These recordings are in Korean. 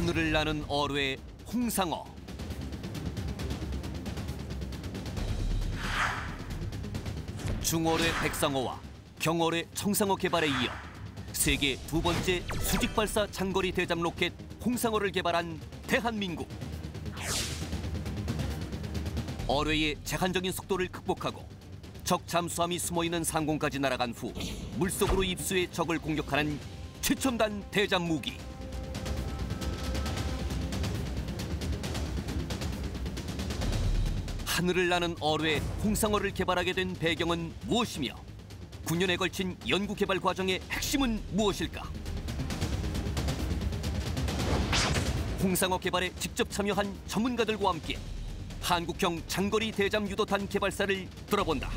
하늘을 나는 어뢰 홍상어. 중어뢰 백상어와 경어뢰 청상어 개발에 이어 세계 두 번째 수직 발사 장거리 대잠 로켓 홍상어를 개발한 대한민국. 어뢰의 제한적인 속도를 극복하고 적 잠수함이 숨어있는 상공까지 날아간 후 물속으로 입수해 적을 공격하는 최첨단 대잠 무기. 하늘을 나는 어뢰 홍상어를 개발하게 된 배경은 무엇이며 9년에 걸친 연구 개발 과정의 핵심은 무엇일까? 홍상어 개발에 직접 참여한 전문가들과 함께 한국형 장거리 대잠 유도탄 개발사를 들어본다.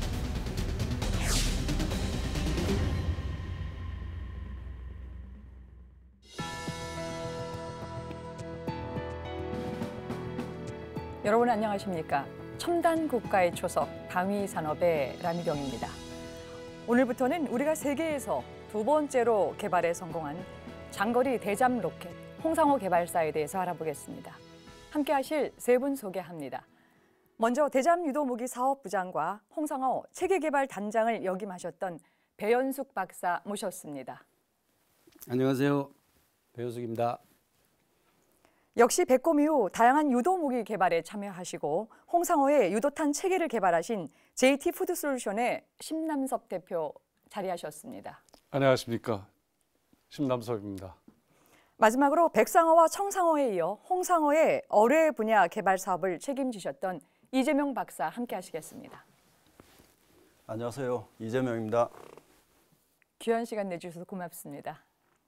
여러분 안녕하십니까? 첨단 국가의 초석 방위 산업의 라미경입니다. 오늘부터는 우리가 세계에서 두 번째로 개발에 성공한 장거리 대잠 로켓 홍상어 개발사에 대해서 알아보겠습니다. 함께 하실 세 분 소개합니다. 먼저 대잠 유도무기 사업부장과 홍상어 체계개발 단장을 역임하셨던 배연숙 박사 모셨습니다. 안녕하세요. 배연숙입니다. 역시 백곰 이후 다양한 유도무기 개발에 참여하시고 홍상어의 유도탄 체계를 개발하신 JT푸드솔루션의 심남섭 대표 자리하셨습니다. 안녕하십니까. 심남섭입니다. 마지막으로 백상어와 청상어에 이어 홍상어의 어뢰 분야 개발 사업을 책임지셨던 이재명 박사 함께 하시겠습니다. 안녕하세요. 이재명입니다. 귀한 시간 내주셔서 고맙습니다.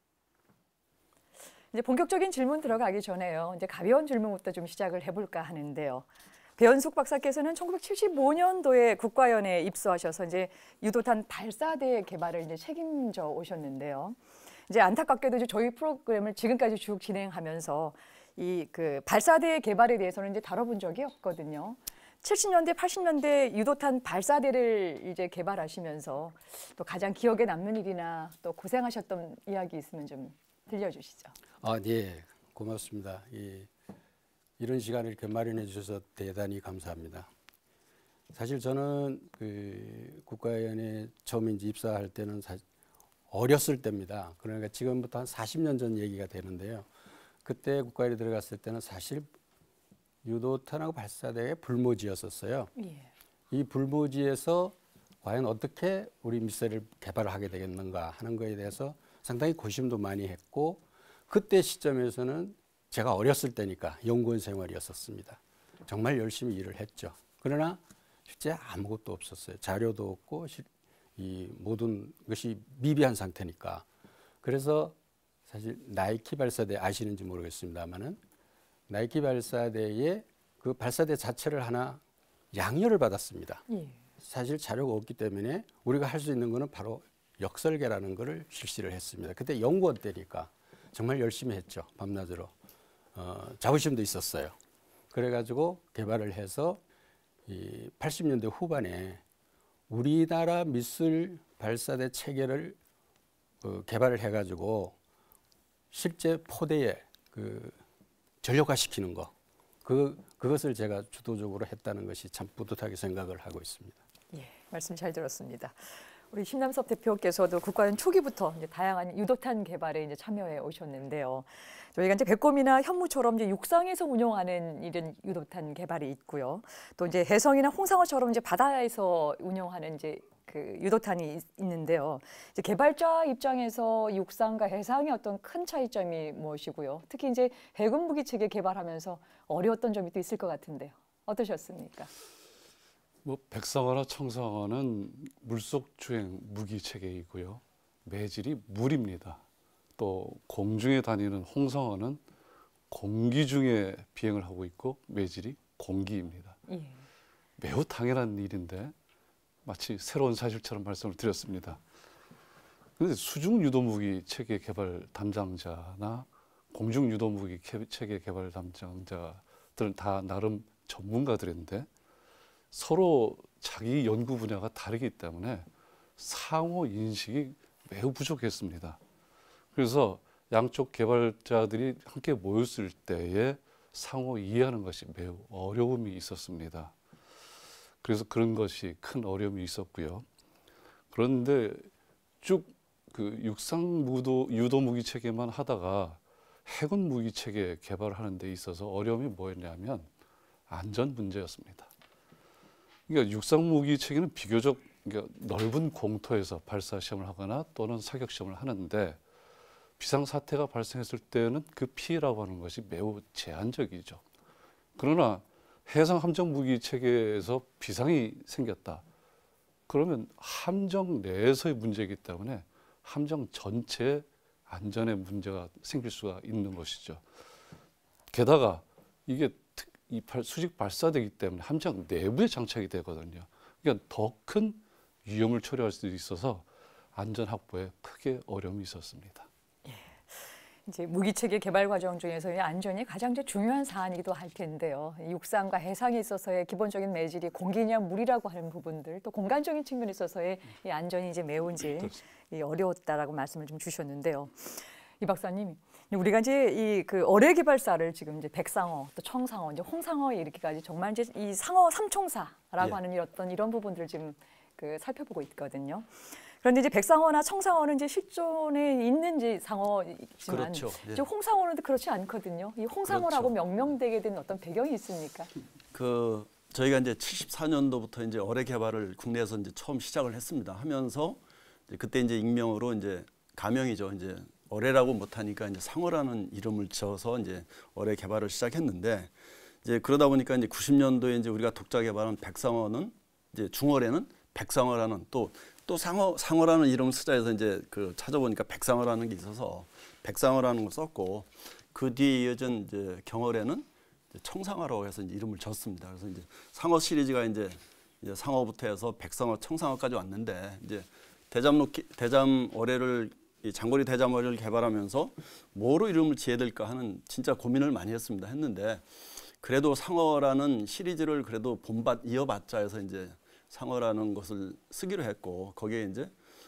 이제 본격적인 질문 들어가기 전에요. 이제 가벼운 질문부터 좀 시작을 해볼까 하는데요. 배연숙 박사께서는 1975년도에 국가연에 입소하셔서 이제 유도탄 발사대 개발을 이제 책임져 오셨는데요. 이제 안타깝게도 이제 저희 프로그램을 지금까지 쭉 진행하면서 이 그 발사대 개발에 대해서는 이제 다뤄본 적이 없거든요. 70년대, 80년대 유도탄 발사대를 이제 개발하시면서 또 가장 기억에 남는 일이나 또 고생하셨던 이야기 있으면 좀 들려주시죠. 네, 고맙습니다. 이런 시간을 이렇게 마련해 주셔서 대단히 감사합니다. 사실 저는 그 국가연에 처음 이제 입사할 때는 어렸을 때입니다. 그러니까 지금부터 한 40년 전 얘기가 되는데요. 그때 국가연에 들어갔을 때는 사실 유도탄하고 발사대의 불모지였었어요. 예. 이 불모지에서 과연 어떻게 우리 미사일을 개발하게 되겠는가 하는 거에 대해서 상당히 고심도 많이 했고, 그때 시점에서는 제가 어렸을 때니까 연구원 생활이었었습니다. 정말 열심히 일을 했죠. 그러나 실제 아무것도 없었어요. 자료도 없고 이 모든 것이 미비한 상태니까. 그래서 사실 나이키 발사대 아시는지 모르겠습니다만은 나이키 발사대에 그 발사대 자체를 하나 양료를 받았습니다. 예. 사실 자료가 없기 때문에 우리가 할 수 있는 거는 바로 역설계라는 거를 실시를 했습니다. 그때 연구원 때니까 정말 열심히 했죠. 밤낮으로. 자부심도 있었어요. 그래가지고 개발을 해서 이 80년대 후반에 우리나라 미술 발사대 체계를 개발을 해가지고 실제 포대에 전력화시키는 거, 그것을 제가 주도적으로 했다는 것이 참 뿌듯하게 생각을 하고 있습니다. 예, 말씀 잘 들었습니다. 우리 심남섭 대표께서도 국가연 초기부터 이제 다양한 유도탄 개발에 이제 참여해 오셨는데요. 저희가 이제 백곰이나 현무처럼 이제 육상에서 운용하는 이런 유도탄 개발이 있고요. 또 이제 해성이나 홍상어처럼 이제 바다에서 운용하는 이제 그 유도탄이 있는데요. 이제 개발자 입장에서 육상과 해상의 어떤 큰 차이점이 무엇이고요. 특히 이제 해군 무기 체계 개발하면서 어려웠던 점이 또 있을 것 같은데요. 어떠셨습니까? 백상어나 청상어는 물속 주행 무기 체계이고요. 매질이 물입니다. 또 공중에 다니는 홍상어는 공기 중에 비행을 하고 있고 매질이 공기입니다. 예. 매우 당연한 일인데 마치 새로운 사실처럼 말씀을 드렸습니다. 그런데 수중 유도무기 체계 개발 담당자나 공중 유도무기 체계 개발 담당자들은 다 나름 전문가들인데 서로 자기 연구 분야가 다르기 때문에 상호 인식이 매우 부족했습니다. 그래서 양쪽 개발자들이 함께 모였을 때에 상호 이해하는 것이 매우 어려움이 있었습니다. 그래서 그런 것이 큰 어려움이 있었고요. 그런데 쭉 그 육상 유도 무기 체계만 하다가 해군 무기 체계 개발하는 데 있어서 어려움이 뭐였냐면 안전 문제였습니다. 그러니까 육상 무기 체계는 비교적 그러니까 넓은 공터에서 발사 시험을 하거나 또는 사격 시험을 하는데 비상 사태가 발생했을 때는 그 피해라고 하는 것이 매우 제한적이죠. 그러나 해상 함정 무기 체계에서 비상이 생겼다. 그러면 함정 내에서의 문제이기 때문에 함정 전체의 안전에 문제가 생길 수가 있는 것이죠. 게다가 이게 수직 발사되기 때문에 함정 내부에 장착이 되거든요. 그러니까 더 큰 위험을 초래할 수도 있어서 안전 확보에 크게 어려움이 있었습니다. 이제 무기체계 개발 과정 중에서 이 안전이 가장 이제 중요한 사안이기도 할 텐데요. 육상과 해상에 있어서의 기본적인 매질이 공기냐 물이라고 하는 부분들, 또 공간적인 측면에 있어서의 이 안전이 이제 매우 이제 어려웠다라고 말씀을 좀 주셨는데요. 이 박사님, 우리가 이제 이 그 어뢰 개발사를 지금 이제 백상어, 또 청상어, 이제 홍상어 이렇게까지 정말 이제 이 상어 삼총사라고 예. 하는 이런 부분들을 지금 그 살펴보고 있거든요. 그런데 이제 백상어나 청상어는 이제 실존에 있는 이제 상어이지만 그렇죠. 예. 이제 홍상어는 그렇지 않거든요. 이 홍상어라고 그렇죠. 명명되게 된 어떤 배경이 있습니까? 저희가 이제 74년도부터 이제 어뢰 개발을 국내에서 이제 처음 시작을 했습니다. 하면서 이제 그때 이제 익명으로 이제 가명이죠. 이제 어뢰라고 못하니까 이제 상어라는 이름을 지어서 이제 어뢰 개발을 시작했는데 이제 그러다 보니까 이제 90년도에 이제 우리가 독자 개발한 백상어는 이제 중어뢰는 백상어라는 또 상어라는 이름을 쓰자 해서 이제 그 찾아보니까 백상어라는 게 있어서 백상어라는 걸 썼고 그 뒤에 이어진 이제 경어뢰는 청상어라고 해서 이제 이름을 졌습니다. 그래서 이제 상어 시리즈가 이제 상어부터 해서 백상어, 청상어까지 왔는데 이제 대잠 어뢰를 장거리 대잠 어뢰를 개발하면서 뭐로 이름을 지어야 될까 하는 진짜 고민을 많이 했는데 그래도 상어라는 시리즈를 그래도 이어받자 해서 이제 상어라는 것을 쓰기로 했고 거기에 이제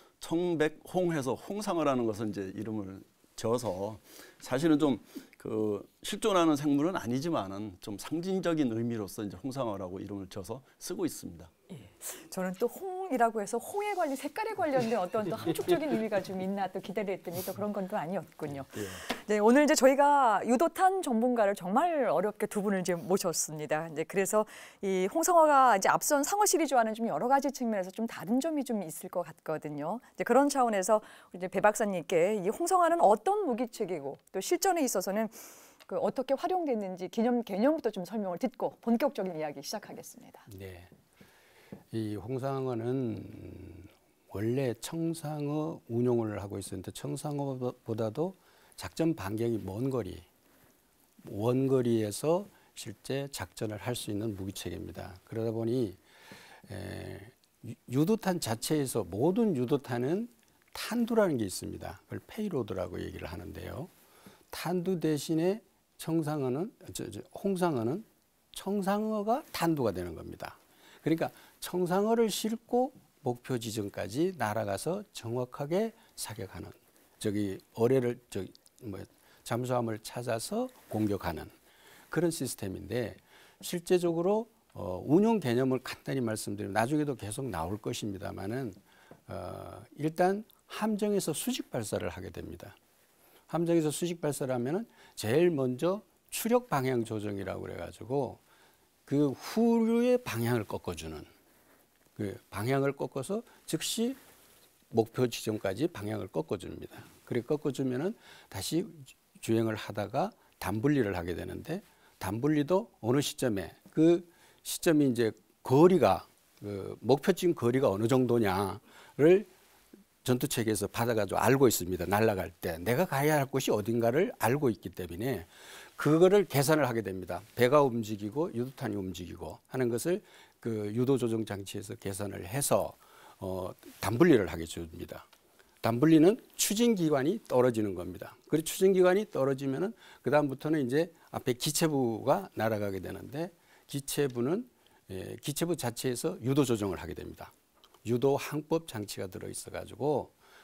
청백홍해서 홍상어라는 것을 이제 이름을 지어서 사실은 좀 그 실존하는 생물은 아니지만은 좀 상징적인 의미로서 이제 홍상어라고 이름을 지어서 쓰고 있습니다. 예. 저는 또 홍이라고 해서 홍에 관련 색깔에 관련된 어떤 또 함축적인 의미가 좀 있나 또 기대했더니 또 그런 건 또 아니었군요. 예. 네, 오늘 이제 저희가 유도탄 전문가를 정말 어렵게 두 분을 이제 모셨습니다. 이제 그래서 이 홍상어가 이제 앞선 상어 시리즈와는 좀 여러 가지 측면에서 좀 다른 점이 좀 있을 것 같거든요. 이제 그런 차원에서 이제 배 박사님께 이 홍상어는 어떤 무기체계고 또 실전에 있어서는 그 어떻게 활용됐는지 개념부터 좀 설명을 듣고 본격적인 이야기 시작하겠습니다. 네. 이 홍상어는 원래 청상어 운용을 하고 있었는데 청상어보다도 작전 반경이 먼 거리, 원거리에서 실제 작전을 할 수 있는 무기체계입니다. 그러다 보니 유도탄 자체에서 모든 유도탄은 탄두라는 게 있습니다. 그걸 페이로드라고 얘기를 하는데요. 탄두 대신에 홍상어는 청상어가 탄두가 되는 겁니다. 그러니까 청상어를 싣고 목표 지점까지 날아가서 정확하게 사격하는 어뢰를 잠수함을 찾아서 공격하는 그런 시스템인데 실제적으로 운용 개념을 간단히 말씀드리면 나중에도 계속 나올 것입니다만은 일단 함정에서 수직 발사를 하게 됩니다. 함정에서 수직 발사를 하면은 제일 먼저 추력 방향 조정이라고 그래가지고 그 후류의 방향을 꺾어주는 그 방향을 꺾어서 즉시 목표 지점까지 방향을 꺾어줍니다. 그래 꺾어주면은 다시 주행을 하다가 단분리를 하게 되는데 단분리도 어느 시점에 그 시점이 이제 거리가 목표점 거리가 어느 정도냐를 전투 체계에서 받아가지고 알고 있습니다. 날아갈 때 내가 가야 할 곳이 어딘가를 알고 있기 때문에 그거를 계산을 하게 됩니다. 배가 움직이고 유도탄이 움직이고 하는 것을 그 유도 조정 장치에서 계산을 해서 단분리를 하게 줍니다. 단분리는 추진 기관이 떨어지는 겁니다. 그리고 추진 기관이 떨어지면은 그 다음부터는 이제 앞에 기체부가 날아가게 되는데 기체부 자체에서 유도 조정을 하게 됩니다. 유도 항법 장치가 들어 있어 가지고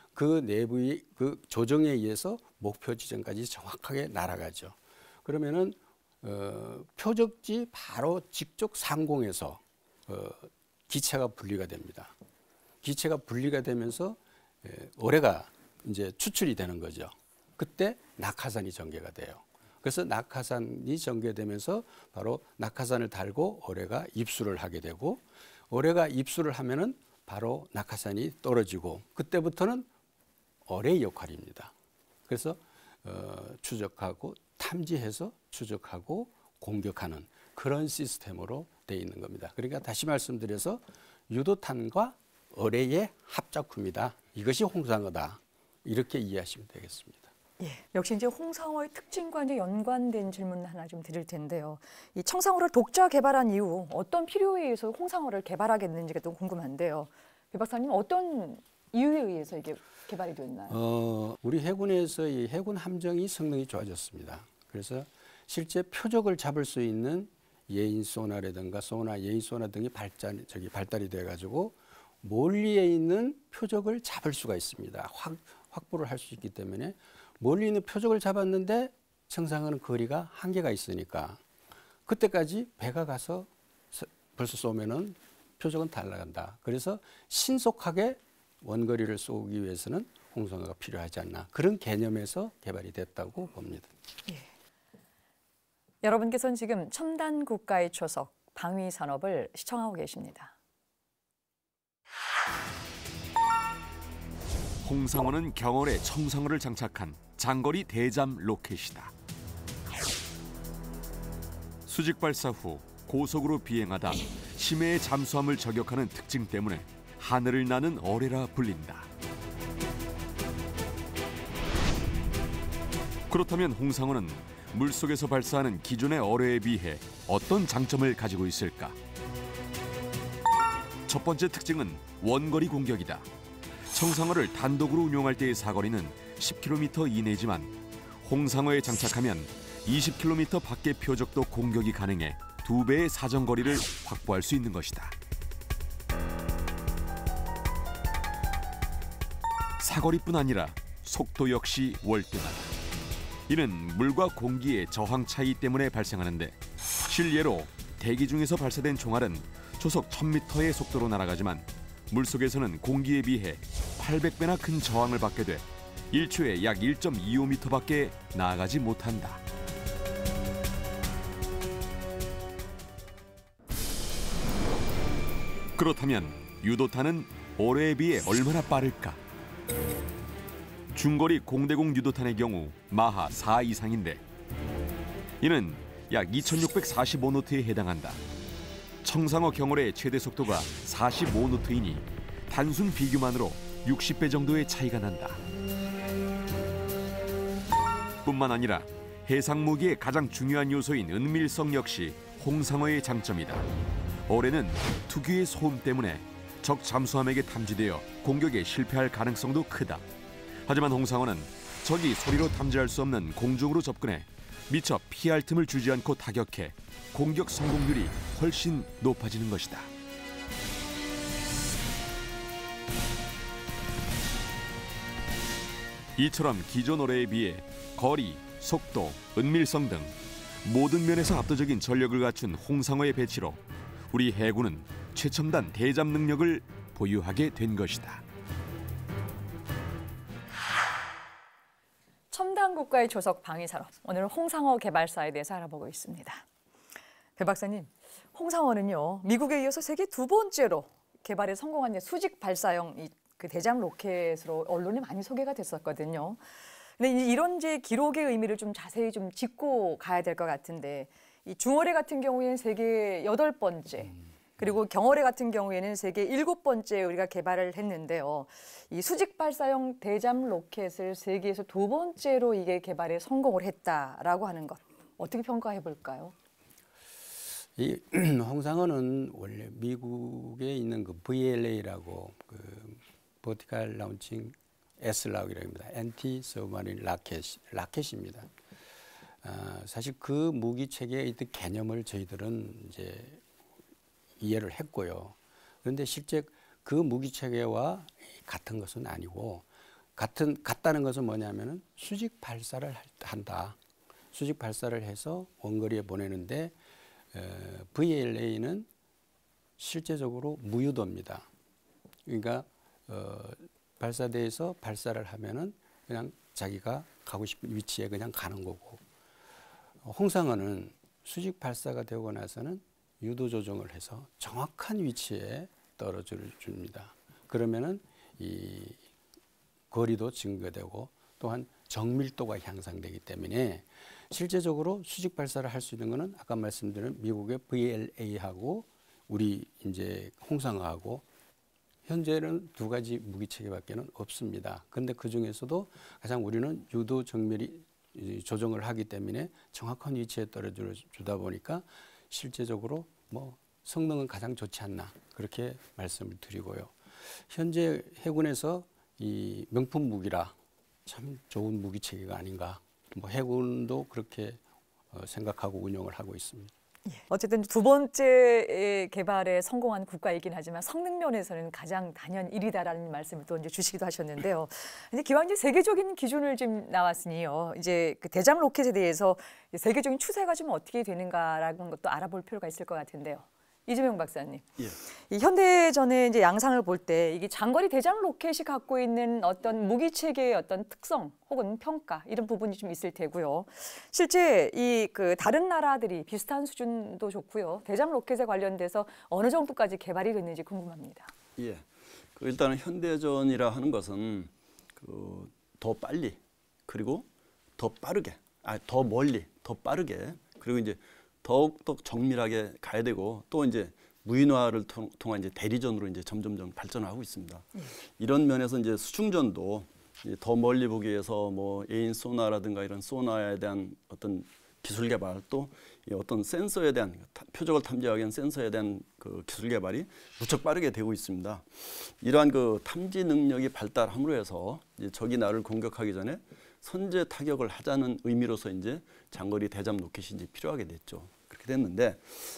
그 내부의 그 조정에 의해서 목표 지점까지 정확하게 날아가죠. 그러면은 표적지 바로 직접 상공에서 기체가 분리가 됩니다. 기체가 분리가 되면서 어뢰가 이제 추출이 되는 거죠. 그때 낙하산이 전개가 돼요. 그래서 낙하산이 전개되면서 바로 낙하산을 달고 어뢰가 입수를 하게 되고, 어뢰가 입수를 하면은 바로 낙하산이 떨어지고, 그때부터는 어뢰의 역할입니다. 그래서 추적하고 탐지해서 추적하고 공격하는 그런 시스템으로 되어 있는 겁니다. 그러니까 다시 말씀드려서 유도탄과 어뢰의 합작품이다. 이것이 홍상어다. 이렇게 이해하시면 되겠습니다. 예, 역시 이제 홍상어의 특징과 이제 연관된 질문 하나 좀 드릴 텐데요. 이 청상어를 독자 개발한 이후 어떤 필요에 의해서 홍상어를 개발하겠는지가 좀 궁금한데요. 배 박사님, 어떤 이유에 의해서 이게 개발이 됐나요? 우리 해군에서 이 해군 함정이 성능이 좋아졌습니다. 그래서 실제 표적을 잡을 수 있는 예인 소나라든가 예인 소나 등이 발달이 돼가지고 멀리에 있는 표적을 잡을 수가 있습니다. 확보를 할 수 있기 때문에 멀리 있는 표적을 잡았는데 청상어는 거리가 한계가 있으니까 그때까지 배가 가서 벌써 쏘면은 표적은 달라간다. 그래서 신속하게 원거리를 쏘기 위해서는 홍상어가 필요하지 않나. 그런 개념에서 개발이 됐다고 봅니다. 예. 여러분께서는 지금 첨단 국가의 초석, 방위 산업을 시청하고 계십니다. 홍상어는 경월에 청상어를 장착한 장거리 대잠 로켓이다. 수직 발사 후 고속으로 비행하다 심해의 잠수함을 저격하는 특징 때문에 하늘을 나는 어뢰라 불린다. 그렇다면 홍상어는 물속에서 발사하는 기존의 어뢰에 비해 어떤 장점을 가지고 있을까? 첫 번째 특징은 원거리 공격이다. 청상어를 단독으로 운용할 때의 사거리는 10km 이내지만 홍상어에 장착하면 20km 밖의 표적도 공격이 가능해 2배의 사정거리를 확보할 수 있는 것이다. 사거리뿐 아니라 속도 역시 월등하다. 이는 물과 공기의 저항 차이 때문에 발생하는데, 실예로 대기 중에서 발사된 총알은 초속 1000m의 속도로 날아가지만 물속에서는 공기에 비해 800배나 큰 저항을 받게 돼 1초에 약 1.25m밖에 나아가지 못한다. 그렇다면 유도탄은 어뢰에 비해 얼마나 빠를까? 중거리 공대공 유도탄의 경우 마하 4 이상인데 이는 약 2645노트에 해당한다. 청상어 경월의 최대 속도가 45노트이니 단순 비교만으로 60배 정도의 차이가 난다. 뿐만 아니라 해상 무기의 가장 중요한 요소인 은밀성 역시 홍상어의 장점이다. 어뢰는 특유의 소음 때문에 적 잠수함에게 탐지되어 공격에 실패할 가능성도 크다. 하지만 홍상어는 적이 소리로 탐지할 수 없는 공중으로 접근해 미처 피할 틈을 주지 않고 타격해 공격 성공률이 훨씬 높아지는 것이다. 이처럼 기존 어뢰에 비해 거리, 속도, 은밀성 등 모든 면에서 압도적인 전력을 갖춘 홍상어의 배치로 우리 해군은 최첨단 대잠 능력을 보유하게 된 것이다. 첨단 국가의 초석 방위 산업, 오늘 홍상어 개발사에 대해서 알아보고 있습니다. 배 박사님, 홍상어는요 미국에 이어서 세계 2번째로 개발에 성공한 수직 발사형 그 대잠 로켓으로 언론에 많이 소개가 됐었거든요. 근데 이런 이제 기록의 의미를 좀 자세히 좀 짚고 가야 될 것 같은데, 이 중어뢰 같은 경우에는 세계 8번째, 그리고 경어뢰 같은 경우에는 세계 7번째 우리가 개발을 했는데요. 이 수직 발사형 대잠 로켓을 세계에서 2번째로 이게 개발에 성공을 했다라고 하는 것, 어떻게 평가해 볼까요? 이 홍상어는 원래 미국에 있는 그 VLA라고 그 버티컬 라운칭 S라고이라고 합니다. 엔티 서브마린 라켓입니다. 사실 그 무기 체계의 개념을 저희들은 이제 이해를 했고요. 그런데 실제 그 무기 체계와 같은 것은 아니고 같다는 것은 뭐냐면은 수직 발사를 한다. 수직 발사를 해서 원거리에 보내는데 VLA는 실제적으로 무유도입니다. 그러니까 발사대에서 발사를 하면은 그냥 자기가 가고 싶은 위치에 그냥 가는 거고, 홍상어는 수직 발사가 되고 나서는 유도 조정을 해서 정확한 위치에 떨어져 줍니다. 그러면은 이 거리도 증가되고 또한 정밀도가 향상되기 때문에 실제적으로 수직 발사를 할 수 있는 것은 아까 말씀드린 미국의 VLA하고 우리 이제 홍상어하고 현재는 두 가지 무기 체계밖에는 없습니다. 그런데 그 중에서도 가장 우리는 유도 정밀이 조정을 하기 때문에 정확한 위치에 떨어져 주다 보니까 실제적으로 뭐 성능은 가장 좋지 않나 그렇게 말씀을 드리고요. 현재 해군에서 이 명품 무기라 참 좋은 무기 체계가 아닌가. 뭐 해군도 그렇게 생각하고 운영을 하고 있습니다. 어쨌든 두 번째 개발에 성공한 국가이긴 하지만 성능 면에서는 가장 단연 1위다라는 말씀을 또 이제 주시기도 하셨는데요. 이제 기왕 이제 세계적인 기준을 지금 나왔으니요. 이제 그 대잠 로켓에 대해서 세계적인 추세가 좀 어떻게 되는가라는 것도 알아볼 필요가 있을 것 같은데요. 이재명 박사님, 이 현대전의 이제 양상을 볼 때 이게 장거리 대잠 로켓이 갖고 있는 어떤 무기 체계의 어떤 특성 혹은 평가 이런 부분이 좀 있을 테고요. 실제 이 그 다른 나라들이 비슷한 수준도 좋고요. 대잠 로켓에 관련돼서 어느 정도까지 개발이 됐는지 궁금합니다. 예, 일단은 현대전이라 하는 것은 더 빨리 그리고 더 빠르게, 더 멀리, 더 빠르게 그리고 이제 더욱더 정밀하게 가야 되고 또 이제 무인화를 통한 이제 대리전으로 이제 점점점 발전하고 있습니다. 이런 면에서 이제 수중전도 이제 더 멀리 보기 위해서 뭐 에인 소나라든가 이런 소나에 대한 어떤 기술 개발 또 어떤 센서에 대한 표적을 탐지하기 위한 센서에 대한 그 기술 개발이 무척 빠르게 되고 있습니다. 이러한 그 탐지 능력이 발달함으로 해서 이제 적이 나를 공격하기 전에 선제 타격을 하자는 의미로서 이제 장거리 대잠 로켓이 이제 필요하게 됐죠. 그렇게 됐는데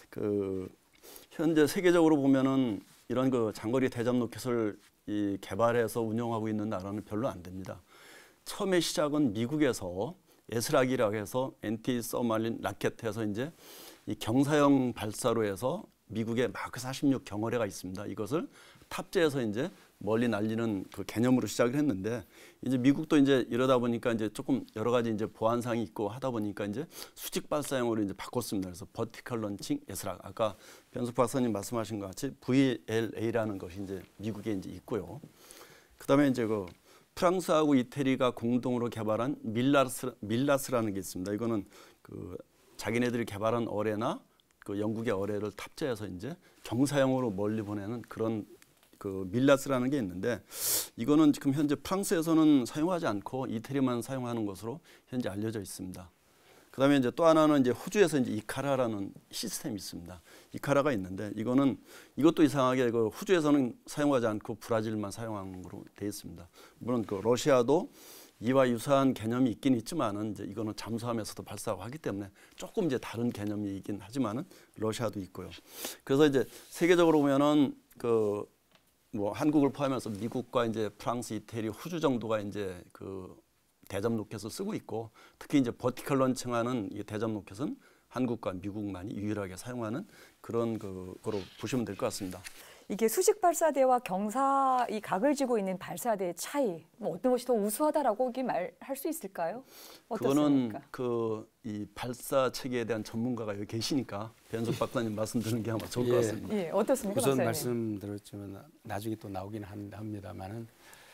현재 세계적으로 보면은 이런 그 장거리 대잠 로켓을 개발해서 운영하고 있는 나라는 별로 안 됩니다. 처음에 시작은 미국에서 에스락이라고 해서 엔티 서마린 라켓에서 이제 이 경사형 발사로 해서 미국의 마크 46 경어뢰가 있습니다. 이것을 탑재해서 이제 멀리 날리는 그 개념으로 시작을 했는데 이제 미국도 이제 이러다 보니까 이제 조금 여러 가지 이제 보안상이 있고 하다 보니까 이제 수직 발사형으로 이제 바꿨습니다. 그래서 버티컬 런칭 에스락 아까 변숙 박사님 말씀하신 것 같이 VLA라는 것이 이제 미국에 이제 있고요. 그다음에 이제 그 프랑스하고 이태리가 공동으로 개발한 밀라스라는 게 있습니다. 이거는 그 자기네들이 개발한 어뢰나 그 영국의 어뢰를 탑재해서 이제 경사형으로 멀리 보내는 그런 그 밀라스라는 게 있는데 이거는 지금 현재 프랑스에서는 사용하지 않고 이태리만 사용하는 것으로 현재 알려져 있습니다. 그다음에 이제 또 하나는 이제 호주에서 이제 이카라라는 시스템이 있습니다. 이카라가 있는데 이것도 이상하게 그 호주에서는 사용하지 않고 브라질만 사용한 걸로 되어 있습니다. 물론 그 러시아도 이와 유사한 개념이 있긴 있지만은 이제 이거는 잠수함에서도 발사하고 하기 때문에 조금 이제 다른 개념이긴 하지만은 러시아도 있고요. 그래서 이제 세계적으로 보면은 뭐 한국을 포함해서 미국과 이제 프랑스, 이태리, 호주 정도가 이제 그 대잠 로켓을 쓰고 있고 특히 이제 버티컬 런칭하는 이 대잠 로켓은 한국과 미국만이 유일하게 사용하는 그런 거로 보시면 될 것 같습니다. 이게 수직 발사대와 경사 이 각을 지고 있는 발사대의 차이, 뭐 어떤 것이 더 우수하다라고 이게 말할 수 있을까요? 어떻습니까? 그거는 이 발사 체계에 대한 전문가가 여기 계시니까 변숙 박사님 말씀 드리는 게 아마 좋을 것 같습니다. 예, 어떻습니까, 우선 박사님? 말씀드렸지만 나중에 또 나오긴 합니다만은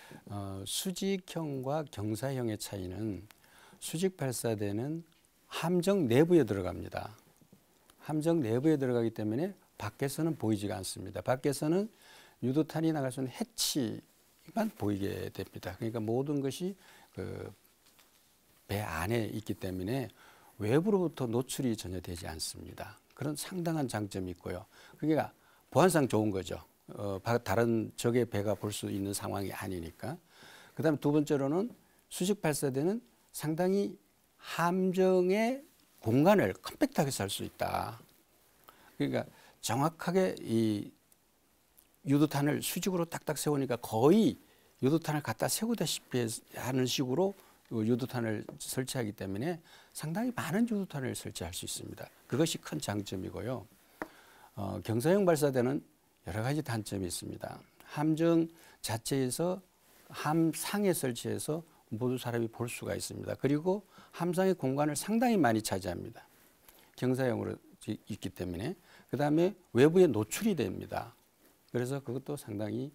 수직형과 경사형의 차이는 수직 발사대는 함정 내부에 들어갑니다. 함정 내부에 들어가기 때문에 밖에서는 보이지가 않습니다. 밖에서는 유도탄이 나갈 수 있는 해치만 보이게 됩니다. 그러니까 모든 것이 그 배 안에 있기 때문에 외부로부터 노출이 전혀 되지 않습니다. 그런 상당한 장점이 있고요. 그러니까 보안상 좋은 거죠. 다른 적의 배가 볼 수 있는 상황이 아니니까. 그다음에 두 번째로는 수직 발사대는 상당히 함정의 공간을 컴팩트하게 살 수 있다. 그러니까 정확하게 이 유도탄을 수직으로 딱딱 세우니까 거의 유도탄을 갖다 세우다시피 하는 식으로 유도탄을 설치하기 때문에 상당히 많은 유도탄을 설치할 수 있습니다. 그것이 큰 장점이고요. 경사형 발사대는 여러 가지 단점이 있습니다. 함정 자체에서 함상에 설치해서 모두 사람이 볼 수가 있습니다. 그리고 함상의 공간을 상당히 많이 차지합니다. 경사형으로 있기 때문에. 그 다음에 외부에 노출이 됩니다. 그래서 그것도 상당히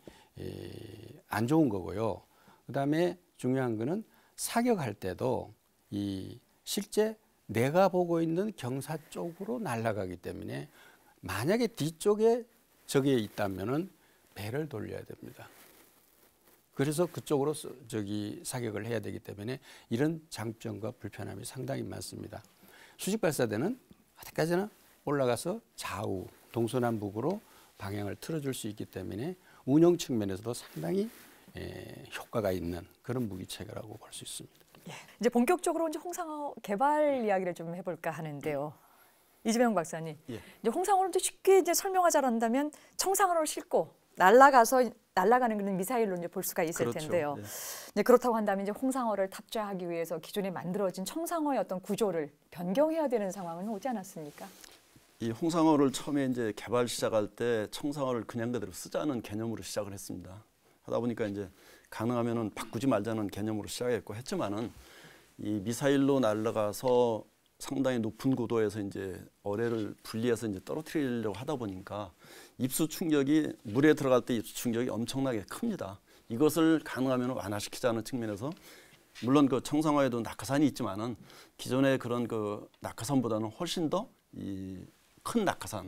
안 좋은 거고요. 그 다음에 중요한 거는 사격할 때도 이 실제 내가 보고 있는 경사 쪽으로 날아가기 때문에 만약에 뒤쪽에 적이 있다면은 배를 돌려야 됩니다. 그래서 그쪽으로 사격을 해야 되기 때문에 이런 장점과 불편함이 상당히 많습니다. 수직 발사대는 어디까지나 올라가서 좌우 동서남북으로 방향을 틀어줄 수 있기 때문에 운영 측면에서도 상당히 효과가 있는 그런 무기체계라고 볼 수 있습니다. 예, 이제 본격적으로 이제 홍상어 개발 이야기를 좀 해볼까 하는데요. 이재명 박사님, 예. 이제 홍상어를 이제 쉽게 이제 설명하자면 청상어를 싣고 날아가는 그런 미사일로 이제 볼 수가 있을 그렇죠. 텐데요. 예. 이제 그렇다고 한다면 이제 홍상어를 탑재하기 위해서 기존에 만들어진 청상어의 어떤 구조를 변경해야 되는 상황은 오지 않았습니까? 이 홍상어를 처음에 이제 개발 시작할 때 청상어를 그냥 그대로 쓰자는 개념으로 시작을 했습니다. 하다 보니까 이제 가능하면은 바꾸지 말자는 개념으로 시작했고 했지만은 이 미사일로 날아가서 상당히 높은 고도에서 이제 어뢰를 분리해서 이제 떨어뜨리려고 하다 보니까 입수 충격이 물에 들어갈 때 입수 충격이 엄청나게 큽니다. 이것을 가능하면 완화시키자는 측면에서 물론 그 청상어에도 낙하산이 있지만은 기존의 그런 그 낙하산보다는 훨씬 더 이 큰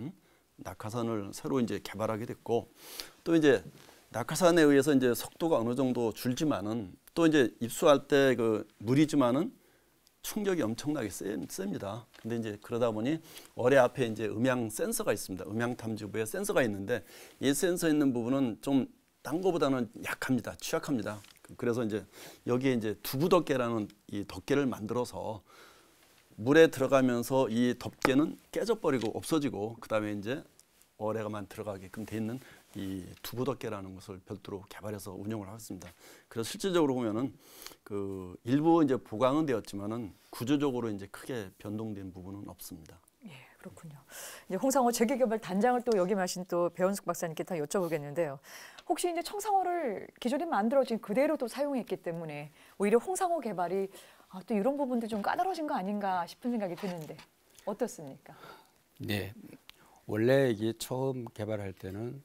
낙하산을 새로 이제 개발하게 됐고 또 이제 낙하산에 의해서 이제 속도가 어느 정도 줄지만은 또 이제 입수할 때 그 물이지만은 충격이 엄청나게 셉니다. 근데 이제 그러다 보니 어뢰 앞에 이제 음향 센서가 있습니다. 음향 탐지부에 센서가 있는데 이 센서 있는 부분은 좀 딴 거보다는 약합니다. 취약합니다. 그래서 이제 여기에 이제 두부 덮개라는 이 덮개를 만들어서 물에 들어가면서 이 덮개는 깨져버리고 없어지고 그다음에 이제 어뢰가만 들어가게끔 돼 있는 이 두부 덮개라는 것을 별도로 개발해서 운영을 하고 있습니다. 그래서 실질적으로 보면은 그 일부 이제 보강은 되었지만은 구조적으로 이제 크게 변동된 부분은 없습니다. 예, 그렇군요. 이제 홍상어 재개개발 단장을 또 여기 마신 또 배원숙 박사님께 다 여쭤보겠는데요. 혹시 이제 청상어를 기존에 만들어진 그대로 또 사용했기 때문에 오히려 홍상어 개발이 또 이런 부분도 좀 까다로워진 거 아닌가 싶은 생각이 드는데 어떻습니까? 네, 원래 이게 처음 개발할 때는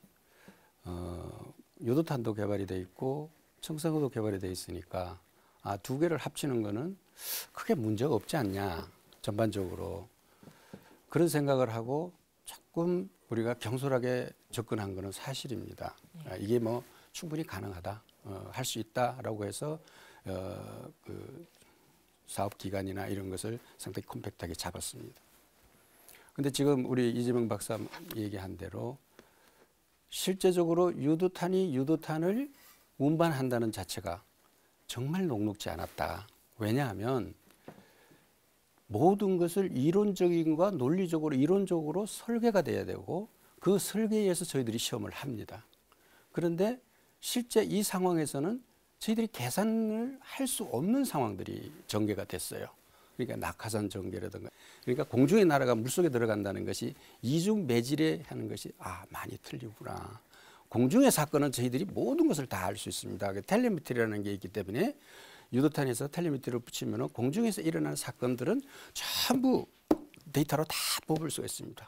유도탄도 개발이 돼 있고 청상어도 개발이 돼 있으니까 두 개를 합치는 거는 크게 문제가 없지 않냐 전반적으로 그런 생각을 하고 조금 우리가 경솔하게 접근한 거는 사실입니다. 이게 뭐 충분히 가능하다, 할 수 있다라고 해서 그 사업 기간이나 이런 것을 상당히 컴팩트하게 잡았습니다. 근데 지금 우리 이재명 박사 얘기한 대로 실제적으로 유도탄을 운반한다는 자체가 정말 녹록지 않았다. 왜냐하면 모든 것을 이론적인과 논리적으로 이론적으로 설계가 돼야 되고 그 설계에 의해서 저희들이 시험을 합니다. 그런데 실제 이 상황에서는 저희들이 계산을 할 수 없는 상황들이 전개가 됐어요. 그러니까 낙하산 전개라든가 그러니까 공중에 날아가 물속에 들어간다는 것이 이중 매질에 하는 것이 많이 틀리구나. 공중의 사건은 저희들이 모든 것을 다 알 수 있습니다. 텔레미터리라는 게 있기 때문에 유도탄에서 텔레미터리를 붙이면 공중에서 일어나는 사건들은 전부 데이터로 다 뽑을 수가 있습니다.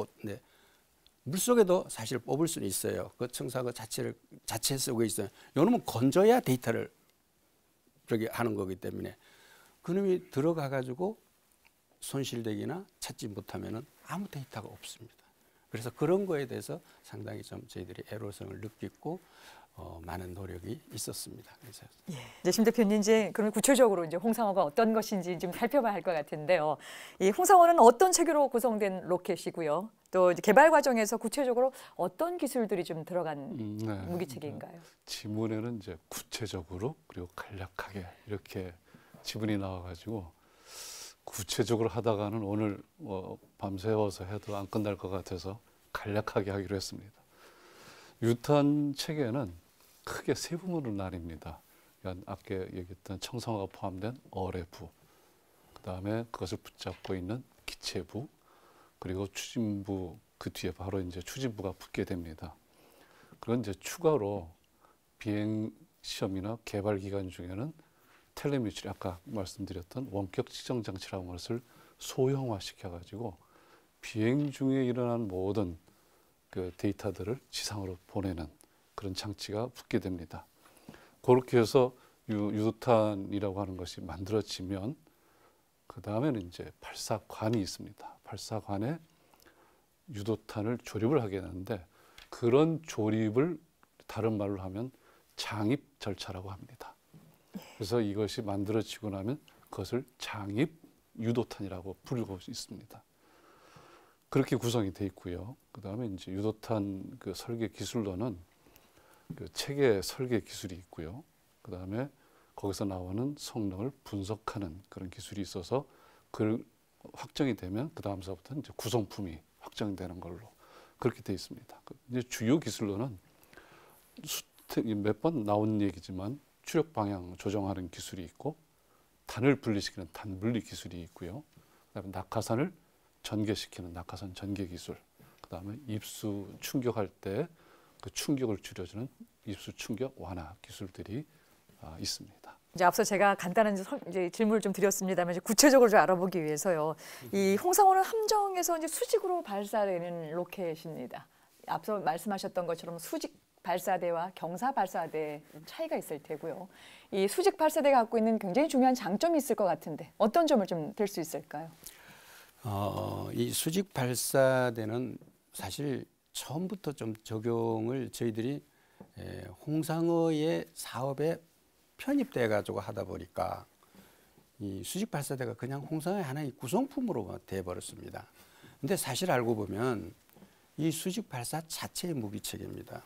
물속에도 사실 뽑을 수는 있어요. 그 청사가 자체 쓰고 있어요. 요놈은 건져야 데이터를 하는 거기 때문에 그놈이 들어가 가지고 손실되기나 찾지 못하면은 아무 데이터가 없습니다. 그래서 그런 거에 대해서 상당히 좀 저희들이 애로성을 느끼고 많은 노력이 있었습니다. 그래서 이제 심 대표님 이제 그러면 구체적으로 이제 홍상어가 어떤 것인지 좀 살펴봐야 할 것 같은데요. 이 홍상어는 어떤 체계로 구성된 로켓이고요. 또 이제 개발 과정에서 구체적으로 어떤 기술들이 좀 들어간 무기 체계인가요? 지문에는 이제 구체적으로 그리고 간략하게 이렇게 지문이 나와가지고 구체적으로 하다가는 오늘 밤새워서 해도 안 끝날 것 같아서 간략하게 하기로 했습니다. 유탄 체계는 크게 세 부분으로 나뉩니다. 그러니까 아까 얘기했던 청성화가 포함된 어뢰부, 그다음에 그것을 붙잡고 있는 기체부, 그리고 추진부, 그 뒤에 바로 이제 추진부가 붙게 됩니다. 그런 이제 추가로 비행 시험이나 개발 기간 중에는 텔레미추리, 아까 말씀드렸던 원격 지정 장치라는 것을 소형화시켜 가지고 비행 중에 일어난 모든 그 데이터들을 지상으로 보내는 그런 장치가 붙게 됩니다. 그렇게 해서 유도탄이라고 하는 것이 만들어지면 그 다음에는 이제 발사관이 있습니다. 발사관에 유도탄을 조립을 하게 되는데, 그런 조립을 다른 말로 하면 장입 절차라고 합니다. 그래서 이것이 만들어지고 나면 그것을 장입 유도탄이라고 부르고 있습니다. 그렇게 구성이 돼 있고요. 그 다음에 이제 유도탄 그 설계 기술로는 그 체계 설계 기술이 있고요. 그 다음에 거기서 나오는 성능을 분석하는 그런 기술이 있어서 그 확정이 되면 그 다음서부터 이제 구성품이 확정되는 걸로 그렇게 돼 있습니다. 이제 주요 기술로는 몇 번 나온 얘기지만 추력 방향 조정하는 기술이 있고, 단을 분리시키는 단 분리 기술이 있고요. 그다음에 낙하산을 전개시키는 낙하산 전개 기술, 그다음에 입수 충격할 때 그 충격을 줄여주는 입수 충격 완화 기술들이 있습니다. 이제 앞서 제가 간단한 이제 질문을 좀 드렸습니다만, 이제 구체적으로 좀 알아보기 위해서요. 이 홍상호는 함정에서 이제 수직으로 발사되는 로켓입니다. 앞서 말씀하셨던 것처럼 수직 발사대와 경사 발사대 차이가 있을 테고요. 이 수직 발사대가 갖고 있는 굉장히 중요한 장점이 있을 것 같은데 어떤 점을 좀 들 수 있을까요? 이 수직 발사대는 사실 처음부터 좀 적용을 저희들이 홍상어의 사업에 편입돼 가지고 하다 보니까 이 수직 발사대가 그냥 홍상어의 하나의 구성품으로 돼 버렸습니다. 근데 사실 알고 보면 이 수직 발사 자체의 무기체계입니다.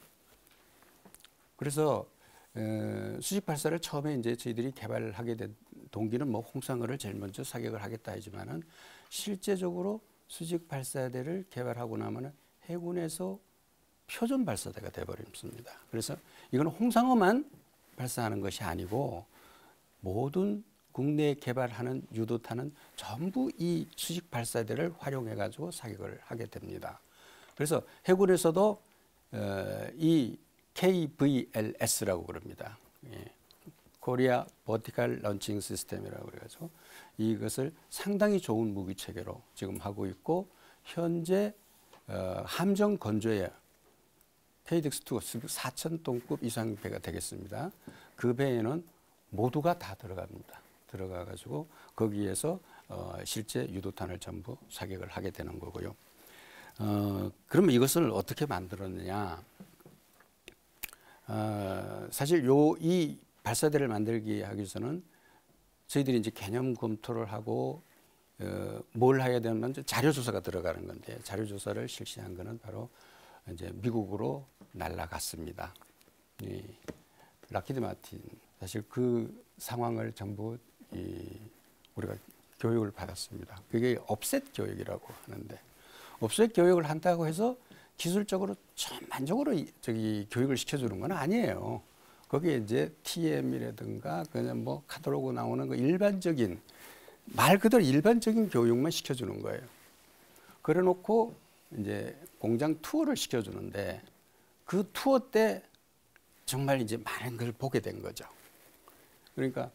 그래서 수직 발사를 처음에 이제 저희들이 개발을 하게 된 동기는 뭐 홍상어를 제일 먼저 사격을 하겠다 하지만은 실제적으로 수직 발사대를 개발하고 나면은 해군에서 표준 발사대가 돼버렸습니다. 그래서 이건 홍상어만 발사하는 것이 아니고 모든 국내에 개발하는 유도탄은 전부 이 수직 발사대를 활용해 가지고 사격을 하게 됩니다. 그래서 해군에서도 이 KVLS라고 그럽니다. 코리아 버티컬 런칭 시스템이라고 그래가지고 이것을 상당히 좋은 무기 체계로 지금 하고 있고, 현재 함정 건조에 KDX-2 4,000톤급 이상 배가 되겠습니다. 그 배에는 모두가 다 들어갑니다. 들어가가지고 거기에서 실제 유도탄을 전부 사격을 하게 되는 거고요. 그러면 이것을 어떻게 만들었느냐? 사실 이 발사대를 만들기 하기 위해서는 저희들이 이제 개념 검토를 하고 뭘 해야 되면 자료 조사가 들어가는 건데, 자료 조사를 실시한 거는 바로 이제 미국으로 날아갔습니다. 이 락히드 마틴, 사실 그 상황을 전부 우리가 교육을 받았습니다. 그게 업셋 교육이라고 하는데, 업셋 교육을 한다고 해서 기술적으로 전반적으로 교육을 시켜주는 건 아니에요. 거기에 이제 TM이라든가 그냥 뭐 카탈로그 나오는 거 일반적인, 말 그대로 일반적인 교육만 시켜주는 거예요. 그래 놓고 이제 공장 투어를 시켜주는데, 그 투어 때 정말 이제 많은 걸 보게 된 거죠. 그러니까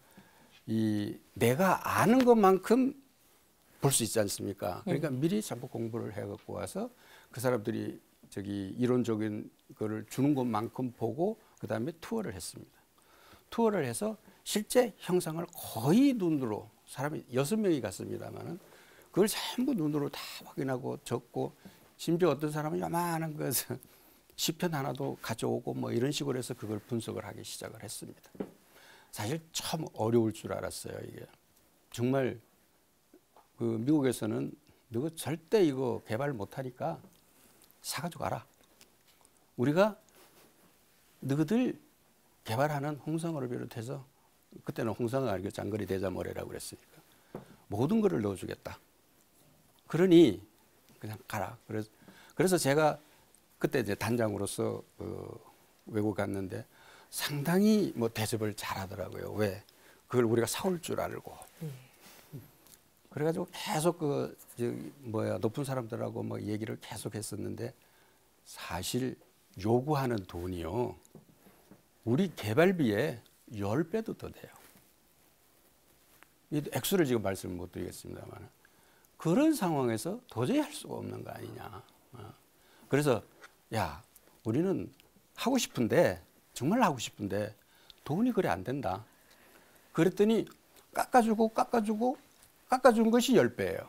내가 아는 것만큼 볼 수 있지 않습니까? 그러니까 미리 전부 공부를 해갖고 와서 그 사람들이 이론적인 거를 주는 것만큼 보고 그 다음에 투어를 했습니다. 투어를 해서 실제 형상을 거의 눈으로, 사람이 6명이 갔습니다만은 그걸 전부 눈으로 다 확인하고 적고, 심지어 어떤 사람은 요만한 것을 시편 하나도 가져오고 뭐 이런 식으로 해서 그걸 분석을 하기 시작을 했습니다. 사실 참 어려울 줄 알았어요. 이게 정말 그 미국에서는 너 절대 이거 개발 못하니까 사가지고 가라. 우리가 너희들 개발하는 홍상어를 비롯해서, 그때는 홍상어가 아니고 장거리 대자모래라고 그랬으니까 모든 거를 넣어주겠다. 그러니 그냥 가라. 그래서 제가 그때 이제 단장으로서 외국 갔는데, 상당히 뭐 대접을 잘하더라고요. 왜? 그걸 우리가 사올 줄 알고. 그래가지고 계속 높은 사람들하고 뭐 얘기를 계속 했었는데 사실 요구하는 돈이요. 우리 개발비에 10배도 더 돼요. 이 액수를 지금 말씀을 못 드리겠습니다만 그런 상황에서 도저히 할 수가 없는 거 아니냐. 그래서 야, 우리는 하고 싶은데 정말 하고 싶은데 돈이 그래 안 된다. 그랬더니 깎아준 것이 10배예요.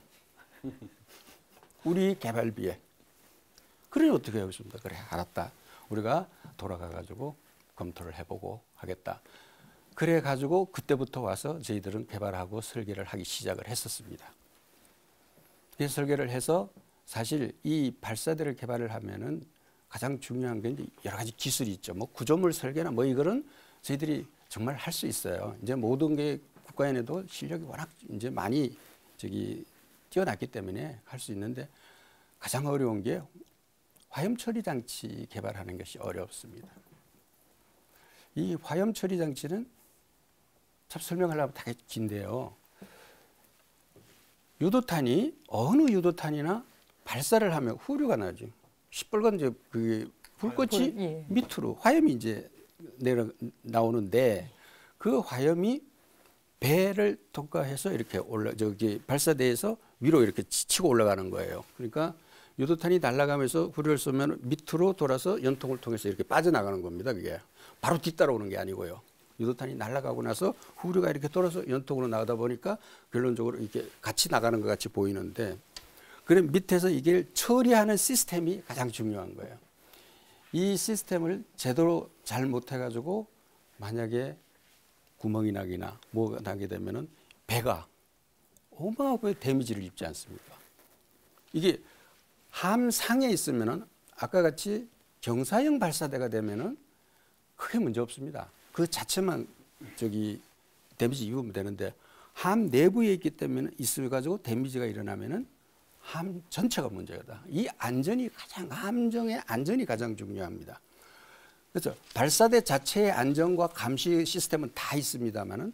우리 개발비에. 그러니 어떻게 하겠습니까? 그래, 알았다. 우리가 돌아가가지고 검토를 해보고 하겠다. 그래가지고 그때부터 와서 저희들은 개발하고 설계를 하기 시작을 했었습니다. 그래서 설계를 해서 사실 이 발사대를 개발을 하면은 가장 중요한 게 이제 여러 가지 기술이 있죠. 뭐 구조물 설계나 뭐 이거는 저희들이 정말 할 수 있어요. 이제 모든 게 국가연에도 실력이 워낙 이제 많이 뛰어났기 때문에 할 수 있는데 가장 어려운 게 화염 처리 장치 개발하는 것이 어렵습니다. 이 화염 처리 장치는 참 설명하려면 되게 긴데요. 유도탄이 어느 유도탄이나 발사를 하면 후류가 나죠. 시뻘건 이제 그 불꽃이 예. 밑으로 화염이 이제 나오는데 그 화염이 배를 통과해서 이렇게 발사대에서 위로 이렇게 치고 올라가는 거예요. 그러니까 유도탄이 날아가면서 후류를 쏘면 밑으로 돌아서 연통을 통해서 이렇게 빠져나가는 겁니다. 그게 바로 뒤따라오는 게 아니고요. 유도탄이 날아가고 나서 후류가 이렇게 돌아서 연통으로 나가다 보니까 결론적으로 이렇게 같이 나가는 것 같이 보이는데 그래 밑에서 이게 처리하는 시스템이 가장 중요한 거예요. 이 시스템을 제대로 잘 못해가지고 만약에 구멍이 나기나 뭐가 나게 되면은 배가 어마어마하게 데미지를 입지 않습니까? 이게 함상에 있으면은 아까 같이 경사형 발사대가 되면은 크게 문제 없습니다. 그 자체만 데미지 입으면 되는데 함 내부에 있기 때문에 있어가지고 데미지가 일어나면은 함 전체가 문제다. 이 안전이 함정의 안전이 가장 중요합니다. 그래서 발사대 자체의 안전과 감시 시스템은 다 있습니다만은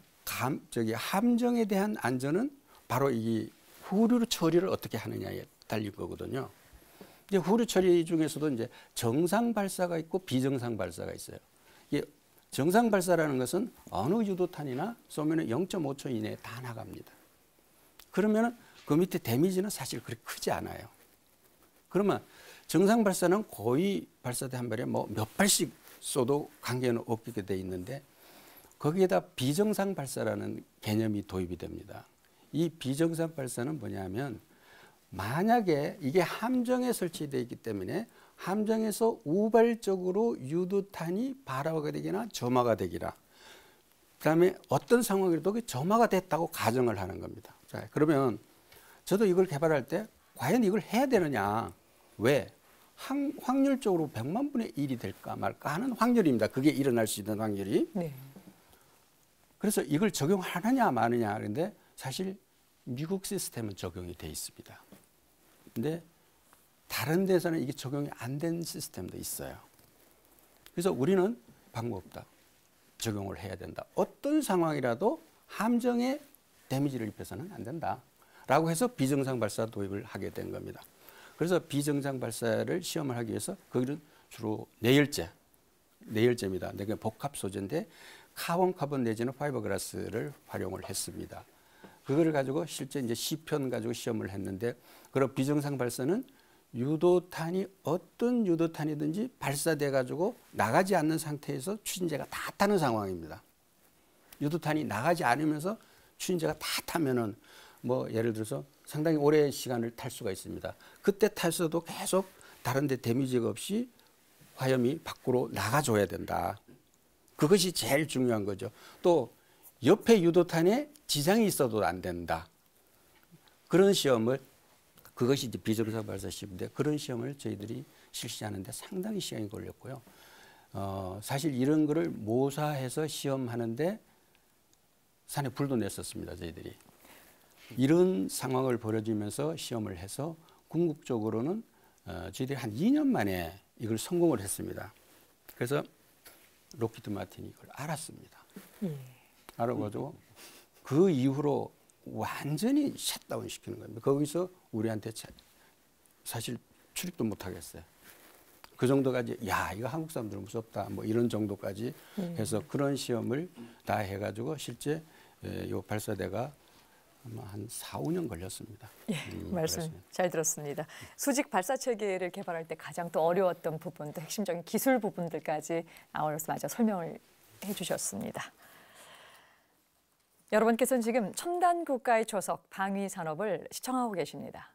함정에 대한 안전은 바로 이 후류 처리를 어떻게 하느냐에 달린 거거든요. 이제 후류 처리 중에서도 이제 정상 발사가 있고 비정상 발사가 있어요. 이게 정상 발사라는 것은 어느 유도탄이나 쏘면 0.5초 이내에 다 나갑니다. 그러면은 그 밑에 데미지는 사실 그렇게 크지 않아요. 그러면 정상 발사는 거의 발사대 한 발에 뭐 몇 발씩 쏘도 관계는 없게 돼 있는데 거기에다 비정상 발사라는 개념이 도입이 됩니다. 이 비정상 발사는 뭐냐면 만약에 이게 함정에 설치되어 있기 때문에 함정에서 우발적으로 유도탄이 발화가 되거나 점화가 되기라. 그다음에 어떤 상황에도 점화가 됐다고 가정을 하는 겁니다. 자, 그러면 저도 이걸 개발할 때 과연 이걸 해야 되느냐. 왜? 확률적으로 100만 분의 1이 될까 말까 하는 확률입니다. 그게 일어날 수 있는 확률이. 네. 그래서 이걸 적용하느냐 마느냐 하는데 사실 미국 시스템은 적용이 돼 있습니다. 근데 다른 데서는 이게 적용이 안 된 시스템도 있어요. 그래서 우리는 방법 없다. 적용을 해야 된다. 어떤 상황이라도 함정에 데미지를 입혀서는 안 된다. 라고 해서 비정상 발사 도입을 하게 된 겁니다. 그래서 비정상 발사를 시험을 하기 위해서 거기는 주로 내열재입니다. 복합 소재인데 카본 내지는 파이버글라스를 활용을 했습니다. 그거를 가지고 실제 이제 10편 가지고 시험을 했는데 그런 비정상 발사는 유도탄이 어떤 유도탄이든지 발사돼 가지고 나가지 않는 상태에서 추진제가 다 타는 상황입니다. 유도탄이 나가지 않으면서 추진제가 다 타면은 뭐 예를 들어서 상당히 오랜 시간을 탈 수가 있습니다. 그때 탈수도 계속 다른 데 데미지가 없이 화염이 밖으로 나가줘야 된다. 그것이 제일 중요한 거죠. 또 옆에 유도탄에 지장이 있어도 안 된다. 그런 시험을 그것이 이제 비정상 발사 시험인데 그런 시험을 저희들이 실시하는데 상당히 시간이 걸렸고요. 사실 이런 거를 모사해서 시험하는데 산에 불도 냈었습니다. 저희들이. 이런 상황을 벌어지면서 시험을 해서 궁극적으로는 저희들이 한 2년 만에 이걸 성공을 했습니다. 그래서 록히드 마틴이 이걸 알았습니다. 예. 알아가지고 그 이후로 완전히 셧다운 시키는 겁니다. 거기서 우리한테 사실 출입도 못 하겠어요. 그 정도까지 야 이거 한국 사람들은 무섭다 뭐 이런 정도까지 해서 그런 시험을 다 해가지고 실제 이 발사대가 아마 한 4, 5년 걸렸습니다. 예, 말씀 그렇습니다. 잘 들었습니다. 수직 발사 체계를 개발할 때 가장 또 어려웠던 부분도 핵심적인 기술 부분들까지 아울러서 마저 설명을 해주셨습니다. 여러분께서는 지금 첨단 국가의 초석 방위 산업을 시청하고 계십니다.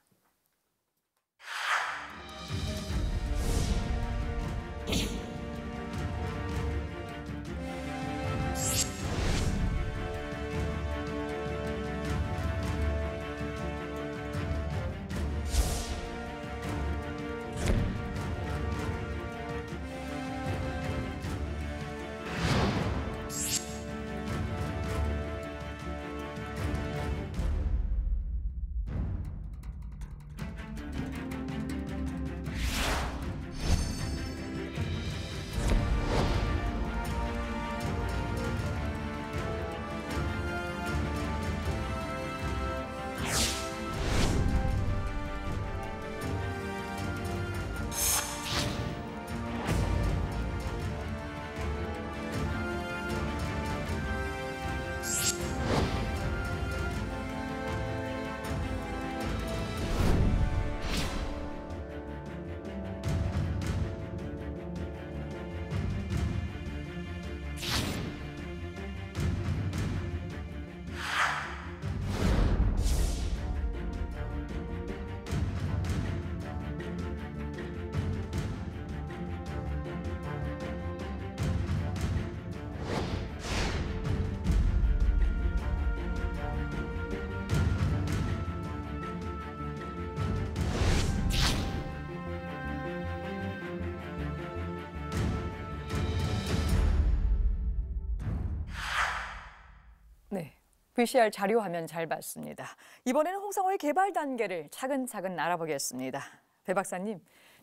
네, VCR 자료 화면 잘 봤습니다. 이번에는 홍성호의 개발 단계를 차근차근 알아보겠습니다. 배 박사님,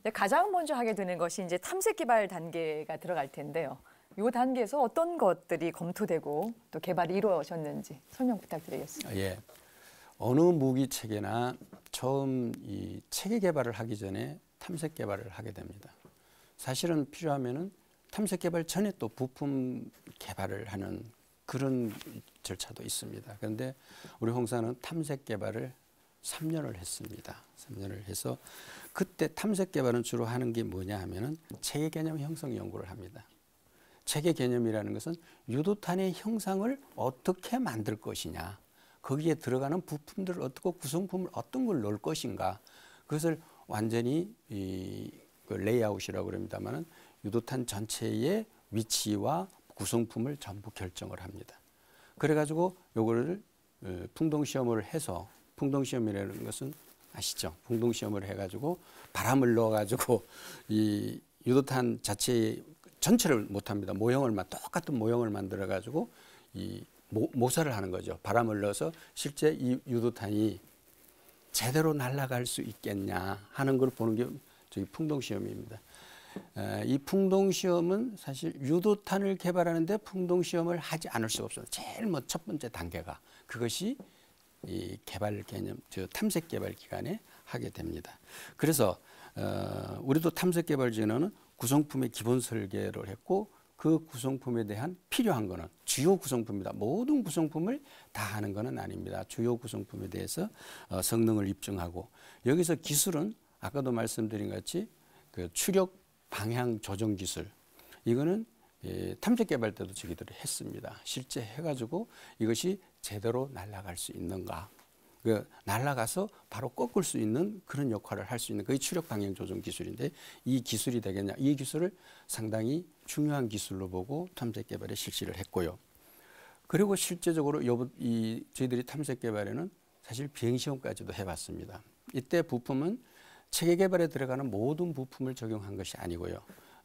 가장 먼저 하게 되는 것이 이제 탐색 개발 단계가 들어갈 텐데요. 이 단계에서 어떤 것들이 검토되고 또 개발이 이루어졌는지 설명 부탁드리겠습니다. 예, 어느 무기 체계나 처음 이 체계 개발을 하기 전에 탐색 개발을 하게 됩니다. 사실은 필요하면은 탐색 개발 전에 또 부품 개발을 하는 그런 절차도 있습니다. 그런데 우리 홍사는 탐색 개발을 3년을 했습니다. 3년을 해서 그때 탐색 개발은 주로 하는 게 뭐냐 하면은 체계 개념 형성 연구를 합니다. 체계 개념이라는 것은 유도탄의 형상을 어떻게 만들 것이냐, 거기에 들어가는 부품들을 어떻고 구성품을 어떤 걸 넣을 것인가, 그것을 완전히 그 레이아웃이라고 그럽니다만은 유도탄 전체의 위치와 구성품을 전부 결정을 합니다. 그래가지고 요거를 풍동시험을 해서, 풍동시험이라는 것은 아시죠? 풍동시험을 해가지고 바람을 넣어가지고 이 유도탄 자체의 전체를 못합니다. 똑같은 모형을 만들어가지고 이 모사를 하는 거죠. 바람을 넣어서 실제 이 유도탄이 제대로 날아갈 수 있겠냐 하는 걸 보는 게 저희 풍동시험입니다. 이 풍동시험은 사실 유도탄을 개발하는데 풍동시험을 하지 않을 수가 없어요. 제일 첫 번째 단계가 그것이 이 개발 개념, 탐색 개발 기간에 하게 됩니다. 그래서 우리도 탐색 개발 전에는 구성품의 기본 설계를 했고 그 구성품에 대한 필요한 거는 주요 구성품입니다. 모든 구성품을 다 하는 거는 아닙니다. 주요 구성품에 대해서 성능을 입증하고, 여기서 기술은 아까도 말씀드린 것 같이 그 추력 방향 조정 기술, 이거는 탐색 개발 때도 저희들이 했습니다. 실제 해가지고 이것이 제대로 날아갈 수 있는가, 날아가서 바로 꺾을 수 있는 그런 역할을 할 수 있는 그게 추력 방향 조정 기술인데, 이 기술이 되겠냐, 이 기술을 상당히 중요한 기술로 보고 탐색 개발에 실시를 했고요. 그리고 실제적으로 저희들이 탐색 개발에는 사실 비행 시험까지도 해봤습니다. 이때 부품은 체계 개발에 들어가는 모든 부품을 적용한 것이 아니고요.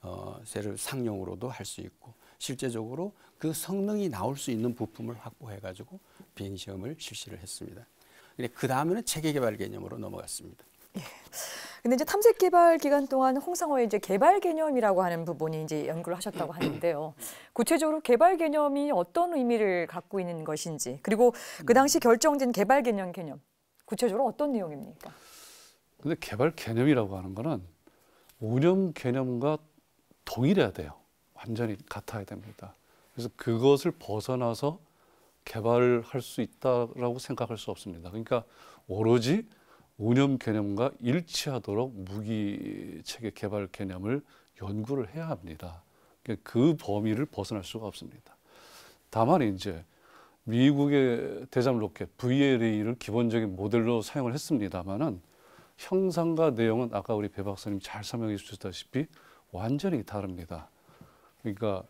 세를 상용으로도 할 수 있고 실제적으로 그 성능이 나올 수 있는 부품을 확보해가지고 비행 시험을 실시를 했습니다. 그 다음에는 체계 개발 개념으로 넘어갔습니다. 근데 이제 탐색 개발 기간 동안 홍상어의 이제 개발 개념이라고 하는 부분이 이제 연구를 하셨다고 하는데요. 구체적으로 개발 개념이 어떤 의미를 갖고 있는 것인지, 그리고 그 당시 결정된 개발 개념 구체적으로 어떤 내용입니까? 근데 개발 개념이라고 하는 거는 운영 개념과 동일해야 돼요. 완전히 같아야 됩니다. 그래서 그것을 벗어나서 개발할 수 있다라고 생각할 수 없습니다. 그러니까 오로지 운영 개념과 일치하도록 무기 체계 개발 개념을 연구를 해야 합니다. 그러니까 그 범위를 벗어날 수가 없습니다. 다만 이제 미국의 대잠 로켓 VLA를 기본적인 모델로 사용을 했습니다만은 형상과 내용은 아까 우리 배 박사님 잘 설명해 주셨다시피 완전히 다릅니다. 그러니까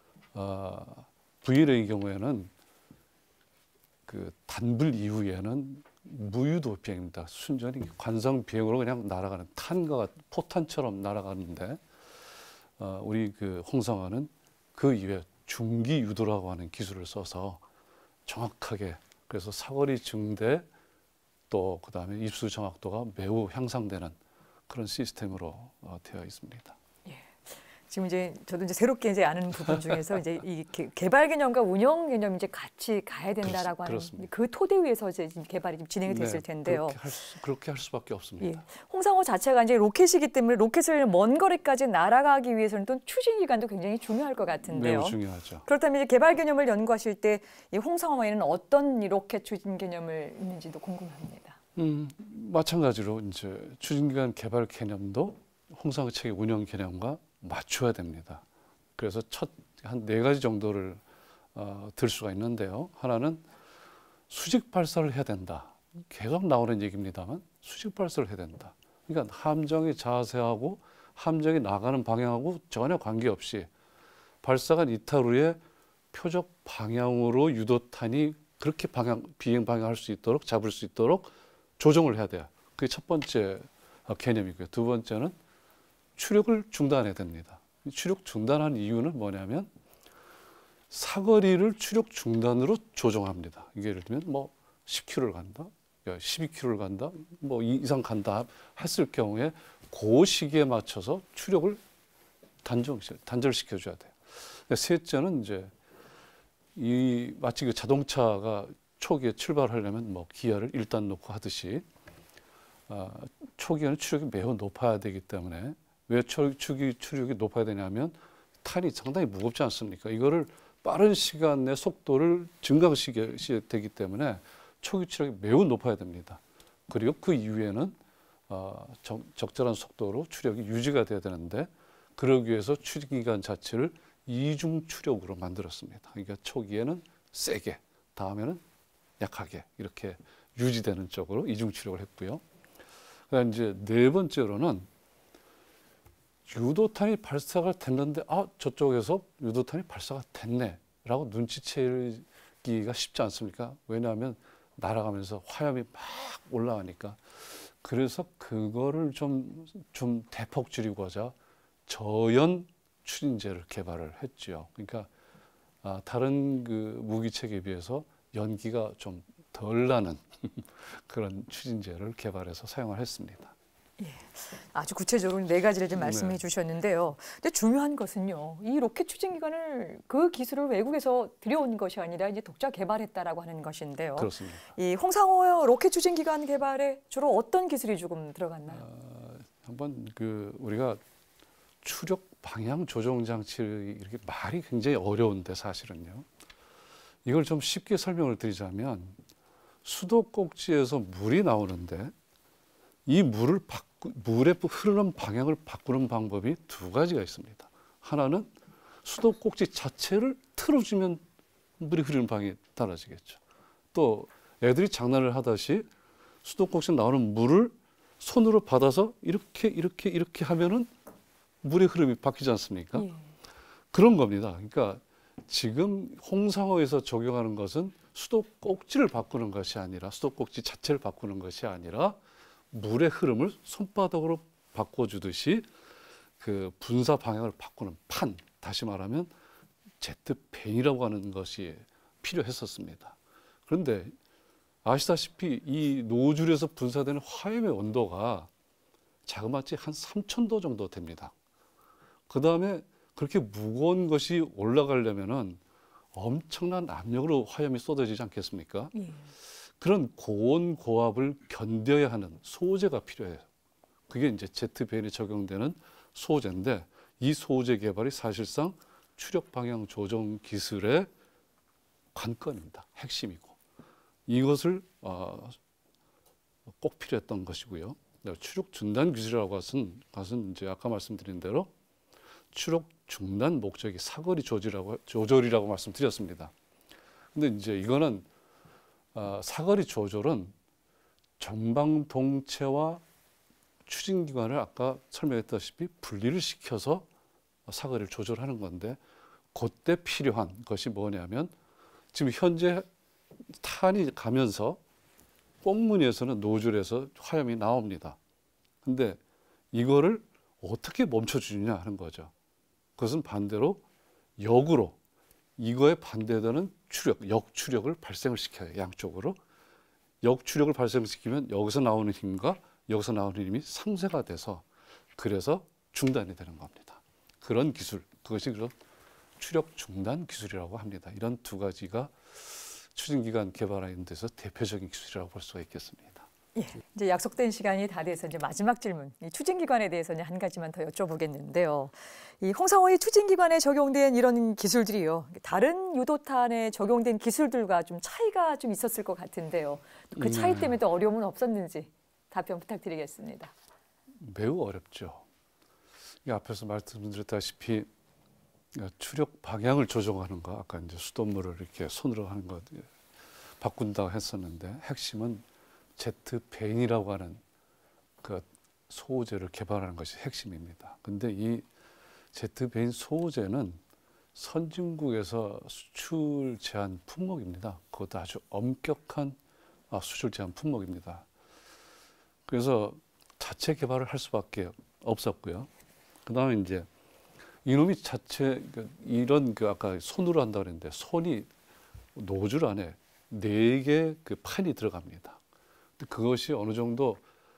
VLA 경우에는 그 단불 이후에는 무유도 비행입니다. 순전히 관성 비행으로 그냥 날아가는 포탄처럼 날아가는데 우리 그 홍상어는 그 이후에 중기 유도라고 하는 기술을 써서 정확하게 그래서 사거리 증대 또 그다음에 입수 정확도가 매우 향상되는 그런 시스템으로 되어 있습니다. 지금 이제 저도 이제 새롭게 이제 아는 부분 중에서 이제 이 개발 개념과 운영 개념이 이제 같이 가야 된다라고 하는 그렇습니다. 그 토대 위에서 이제 개발이 좀 진행이 됐을 텐데요. 그렇게 할 수밖에 없습니다. 홍상어 자체가 이제 로켓이기 때문에 로켓을 먼 거리까지 날아가기 위해서는 또 추진 기간도 굉장히 중요할 것 같은데요. 매우 중요하죠. 그렇다면 이제 개발 개념을 연구하실 때 이 홍상어에는 어떤 로켓 추진 개념을 있는지도 궁금합니다. 마찬가지로 이제 추진 기간 개발 개념도 홍상어 체계 운영 개념과 맞춰야 됩니다. 그래서 한 4가지 정도를 들 수가 있는데요. 하나는 수직 발사를 해야 된다. 계속 나오는 얘기입니다만 수직 발사를 해야 된다. 그러니까 함정의 자세하고 함정이 나가는 방향하고 전혀 관계없이 발사관 이탈 후에 표적 방향으로 유도탄이 그렇게 비행 방향할 수 있도록 잡을 수 있도록 조정을 해야 돼요. 그게 첫 번째 개념이고요. 두 번째는 추력을 중단해야 됩니다. 추력 중단한 이유는 뭐냐면 사거리를 추력 중단으로 조정합니다. 이게 예를 들면 뭐 10km를 간다, 12km를 간다, 뭐 이상 간다 했을 경우에 그 시기에 맞춰서 추력을 단절시켜 줘야 돼요. 셋째는 이제 마치 그 자동차가 초기에 출발하려면 뭐 기아를 1단 놓고 하듯이 초기에는 추력이 매우 높아야 되기 때문에 왜 추력이 높아야 되냐면 탄이 상당히 무겁지 않습니까? 이거를 빠른 시간 내 속도를 증강시켜야 되기 때문에 초기 추력이 매우 높아야 됩니다. 그리고 그 이후에는 적절한 속도로 추력이 유지가 돼야 되는데 그러기 위해서 추진 기간 자체를 이중 추력으로 만들었습니다. 그러니까 초기에는 세게, 다음에는 약하게 이렇게 유지되는 쪽으로 이중 추력을 했고요. 그다음 이제 네 번째로는 유도탄이 발사가 됐는데 저쪽에서 유도탄이 발사가 됐네라고 눈치채기가 쉽지 않습니까? 왜냐하면 날아가면서 화염이 막 올라가니까. 그래서 그거를 좀 대폭 줄이고자 저연 추진제를 개발을 했죠. 그러니까 다른 그 무기 체계에 비해서 연기가 좀 덜 나는 그런 추진제를 개발해서 사용을 했습니다. 예, 아주 구체적으로 4가지를 좀 말씀해 주셨는데요. 근데 중요한 것은요, 이 로켓 추진 기관을 그 기술을 외국에서 들여온 것이 아니라 이제 독자 개발했다라고 하는 것인데요. 그렇습니다. 이 홍상어 로켓 추진 기관 개발에 주로 어떤 기술이 조금 들어갔나요? 한번 우리가 추력 방향 조정 장치 이렇게 말이 굉장히 어려운데 사실은요. 이걸 좀 쉽게 설명을 드리자면 수도꼭지에서 물이 나오는데 이 물의 흐르는 방향을 바꾸는 방법이 2가지가 있습니다. 하나는 수도꼭지 자체를 틀어주면 물이 흐르는 방향이 달라지겠죠. 또 애들이 장난을 하듯이 수도꼭지 나오는 물을 손으로 받아서 이렇게 하면은 물의 흐름이 바뀌지 않습니까? 그런 겁니다. 그러니까 지금 홍상어에서 적용하는 것은 수도꼭지를 바꾸는 것이 아니라 수도꼭지 자체를 바꾸는 것이 아니라 물의 흐름을 손바닥으로 바꿔주듯이 그 분사 방향을 바꾸는 판, 다시 말하면 제트팬이라고 하는 것이 필요했었습니다. 그런데 아시다시피 이 노즐에서 분사되는 화염의 온도가 자그마치 한 3,000도 정도 됩니다. 그 다음에 그렇게 무거운 것이 올라가려면은 엄청난 압력으로 화염이 쏟아지지 않겠습니까? 예. 그런 고온 고압을 견뎌야 하는 소재가 필요해요. 그게 이제 제트 베인에 적용되는 소재인데 이 소재 개발이 사실상 추력 방향 조정 기술의 관건입니다. 핵심이고 이것을 꼭 필요했던 것이고요. 추력 중단 기술이라고 것은 이제 아까 말씀드린 대로 추력 중단 목적이 사거리 조절이라고 말씀드렸습니다. 근데 이제 이거는 사거리 조절은 전방동체와 추진기관을 아까 설명했다시피 분리를 시켜서 사거리를 조절하는 건데 그때 필요한 것이 뭐냐면 지금 현재 탄이 가면서 꽁무니에서는 노즐에서 화염이 나옵니다. 근데 이거를 어떻게 멈춰주느냐 하는 거죠. 그것은 반대로 역으로 이거에 반대되는 추력, 역추력을 발생을 시켜요. 양쪽으로. 역추력을 발생시키면 여기서 나오는 힘과 여기서 나오는 힘이 상쇄가 돼서 그래서 중단이 되는 겁니다. 그런 기술, 그것이 그런 추력 중단 기술이라고 합니다. 이런 두 가지가 추진기관 개발하는 데서 대표적인 기술이라고 볼 수가 있겠습니다. 예, 이제 약속된 시간이 다 돼서 이제 마지막 질문, 이 추진기관에 대해서 이제 한 가지만 더 여쭤보겠는데요. 이 홍상호의 추진기관에 적용된 이런 기술들이요, 다른 유도탄에 적용된 기술들과 좀 차이가 좀 있었을 것 같은데요. 그 차이 때문에 또 어려움은 없었는지 답변 부탁드리겠습니다. 매우 어렵죠. 앞에서 말씀드렸다시피 추력 방향을 조정하는 거, 아까 이제 수돗물을 이렇게 손으로 하는 거 바꾼다고 했었는데 핵심은 제트 베인이라고 하는 그 소재를 개발하는 것이 핵심입니다. 근데 이 제트 베인 소재는 선진국에서 수출 제한 품목입니다. 그것도 아주 엄격한 수출 제한 품목입니다. 그래서 자체 개발을 할 수밖에 없었고요. 그다음에 이제 이놈이 자체 이런 아까 손으로 한다고 그랬는데 손이 노즐 안에 4개 그 판이 들어갑니다. 그것이 어느 정도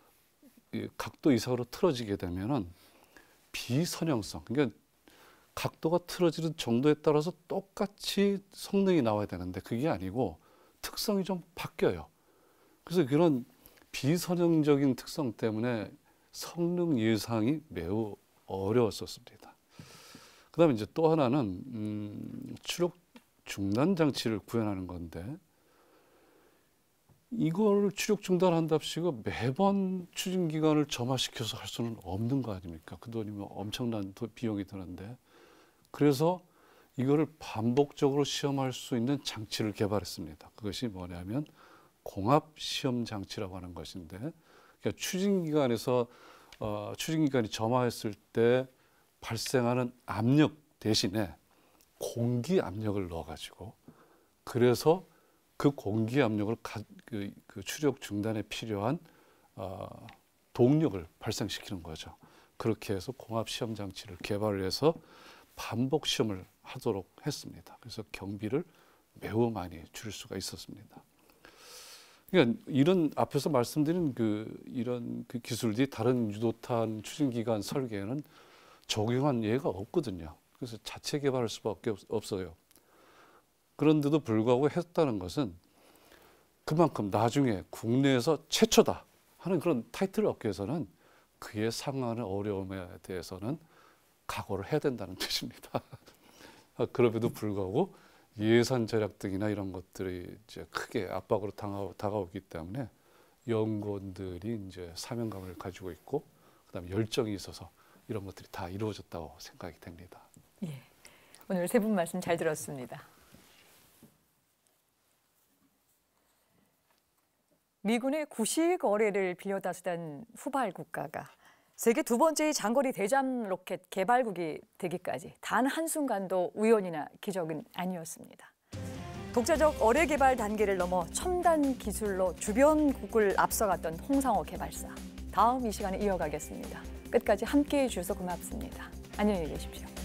각도 이상으로 틀어지게 되면은 비선형성, 그러니까 각도가 틀어지는 정도에 따라서 똑같이 성능이 나와야 되는데 그게 아니고 특성이 좀 바뀌어요. 그래서 그런 비선형적인 특성 때문에 성능 예상이 매우 어려웠었습니다. 그다음에 이제 또 하나는 추력 중단 장치를 구현하는 건데 이걸 추력 중단한답시고 매번 추진 기간을 점화시켜서 할 수는 없는 거 아닙니까? 그 돈이면 엄청난 비용이 드는데 그래서 이거를 반복적으로 시험할 수 있는 장치를 개발했습니다. 그것이 뭐냐면 공합 시험 장치라고 하는 것인데 그러니까 추진 기간에서 추진 기간이 점화했을 때 발생하는 압력 대신에 공기 압력을 넣어가지고 그래서 그 공기 압력을 그 추력 중단에 필요한 동력을 발생시키는 거죠. 그렇게 해서 공합 시험 장치를 개발을 해서 반복 시험을 하도록 했습니다. 그래서 경비를 매우 많이 줄일 수가 있었습니다. 그러니까 이런 앞에서 말씀드린 이런 기술들이 다른 유도탄 추진기관 설계에는 적용한 예가 없거든요. 그래서 자체 개발할 수밖에 없어요. 그런데도 불구하고 했다는 것은 그만큼 나중에 국내에서 최초다 하는 그런 타이틀을 얻기 위해서는 그에 상응하는 어려움에 대해서는 각오를 해야 된다는 뜻입니다. 그럼에도 불구하고 예산 절약 등이나 이런 것들이 이제 크게 압박으로 다가오기 때문에 연구원들이 이제 사명감을 가지고 있고 그다음에 열정이 있어서 이런 것들이 다 이루어졌다고 생각이 됩니다. 예, 오늘 세 분 말씀 잘 들었습니다. 미군의 구식 어뢰를 빌려다 쓰던 후발 국가가 세계 두 번째의 장거리 대잠 로켓 개발국이 되기까지 단 한순간도 우연이나 기적은 아니었습니다. 독자적 어뢰 개발 단계를 넘어 첨단 기술로 주변국을 앞서갔던 홍상호 개발사. 다음 이 시간에 이어가겠습니다. 끝까지 함께해 주셔서 고맙습니다. 안녕히 계십시오.